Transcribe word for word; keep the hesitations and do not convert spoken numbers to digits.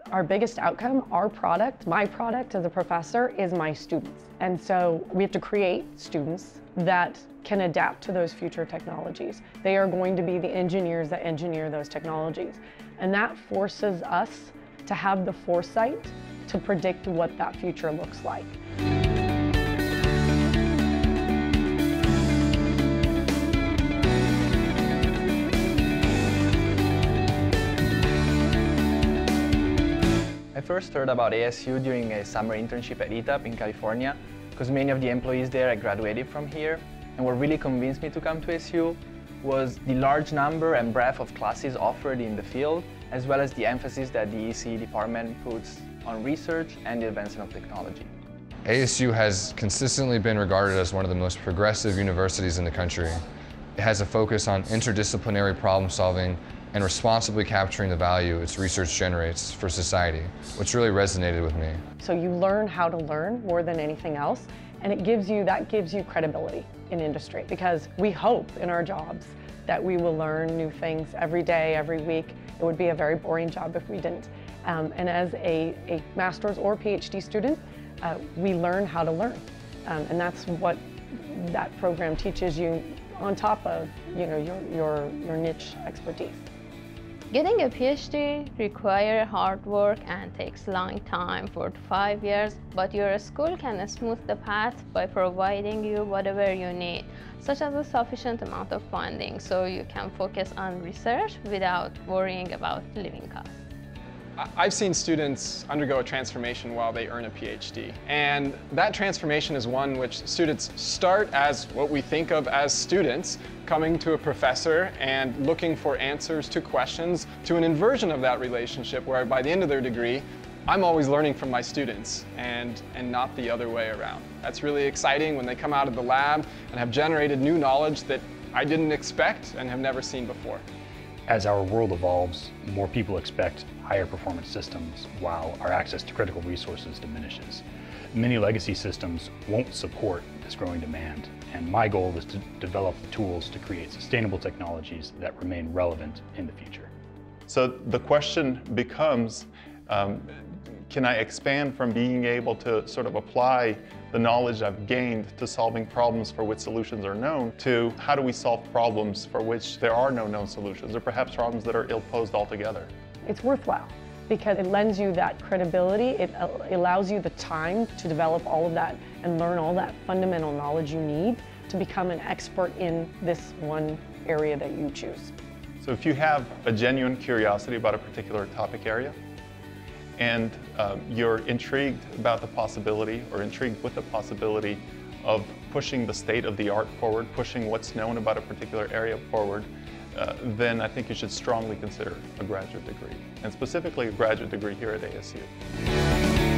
Our biggest outcome, our product, my product as a professor, is my students. And so we have to create students that can adapt to those future technologies. They are going to be the engineers that engineer those technologies. And that forces us to have the foresight to predict what that future looks like. I first heard about A S U during a summer internship at I T A P in California, because many of the employees there had graduated from here. And what really convinced me to come to A S U was the large number and breadth of classes offered in the field, as well as the emphasis that the E C department puts on research and the advancement of technology. A S U has consistently been regarded as one of the most progressive universities in the country. It has a focus on interdisciplinary problem solving and responsibly capturing the value its research generates for society, which really resonated with me. So you learn how to learn more than anything else, and it gives you, that gives you credibility in industry, because we hope in our jobs that we will learn new things every day, every week. It would be a very boring job if we didn't. Um, and as a, a master's or PhD student, uh, we learn how to learn. Um, and that's what that program teaches you on top of you know, your, your, your niche expertise. Getting a PhD requires hard work and takes a long time, four to five years, but your school can smooth the path by providing you whatever you need, such as a sufficient amount of funding, so you can focus on research without worrying about living costs. I've seen students undergo a transformation while they earn a PhD, and that transformation is one which students start as what we think of as students, coming to a professor and looking for answers to questions, to an inversion of that relationship where by the end of their degree, I'm always learning from my students and, and not the other way around. That's really exciting when they come out of the lab and have generated new knowledge that I didn't expect and have never seen before. As our world evolves, more people expect higher performance systems while our access to critical resources diminishes. Many legacy systems won't support this growing demand, and my goal is to develop the tools to create sustainable technologies that remain relevant in the future. So the question becomes, um, can I expand from being able to sort of apply the knowledge I've gained to solving problems for which solutions are known, to how do we solve problems for which there are no known solutions, or perhaps problems that are ill-posed altogether? It's worthwhile because it lends you that credibility. It allows you the time to develop all of that and learn all that fundamental knowledge you need to become an expert in this one area that you choose. So if you have a genuine curiosity about a particular topic area, and um, you're intrigued about the possibility or intrigued with the possibility of pushing the state of the art forward, pushing what's known about a particular area forward, uh, then I think you should strongly consider a graduate degree, and specifically a graduate degree here at A S U.